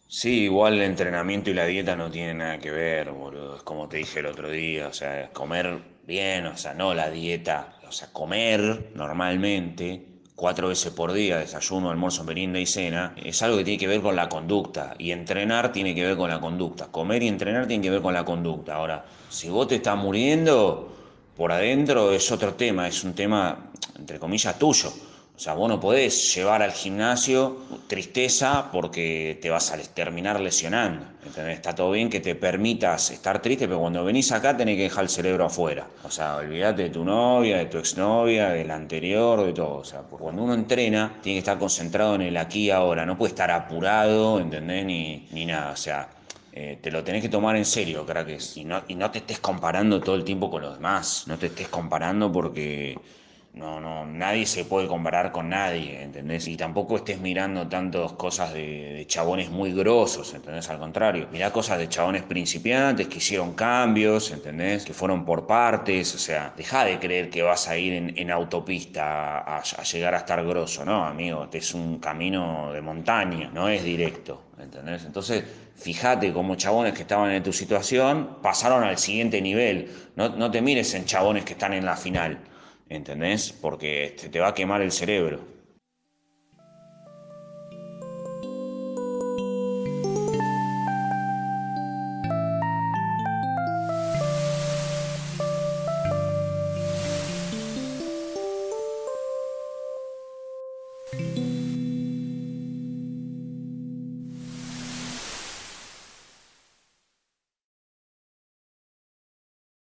Sí, igual el entrenamiento y la dieta no tienen nada que ver, boludo. Es como te dije el otro día, o sea, comer bien, o sea, no la dieta, o sea, comer normalmente, 4 veces por día, desayuno, almuerzo, merienda y cena, es algo que tiene que ver con la conducta. Y entrenar tiene que ver con la conducta. Comer y entrenar tiene que ver con la conducta. Ahora, si vos te estás muriendo por adentro, es otro tema, es un tema, entre comillas, tuyo. O sea, vos no podés llevar al gimnasio tristeza porque te vas a terminar lesionando. ¿Entendés? Está todo bien que te permitas estar triste, pero cuando venís acá tenés que dejar el cerebro afuera. O sea, olvídate de tu novia, de tu exnovia, del anterior, de todo. O sea, porque cuando uno entrena, tiene que estar concentrado en el aquí y ahora. No puede estar apurado, ¿entendés? Ni nada. O sea, te lo tenés que tomar en serio, crack. Y no te estés comparando todo el tiempo con los demás. No te estés comparando porque no, nadie se puede comparar con nadie, ¿entendés? Y tampoco estés mirando tantas cosas de chabones muy grosos, ¿entendés? Al contrario, mirá cosas de chabones principiantes que hicieron cambios, ¿entendés? Que fueron por partes, o sea, dejá de creer que vas a ir en autopista a llegar a estar grosso, ¿no, amigo? Este es un camino de montaña, no es directo, ¿entendés? Entonces, fíjate cómo chabones que estaban en tu situación pasaron al siguiente nivel. No te mires en chabones que están en la final. ¿Entendés? Porque te va a quemar el cerebro.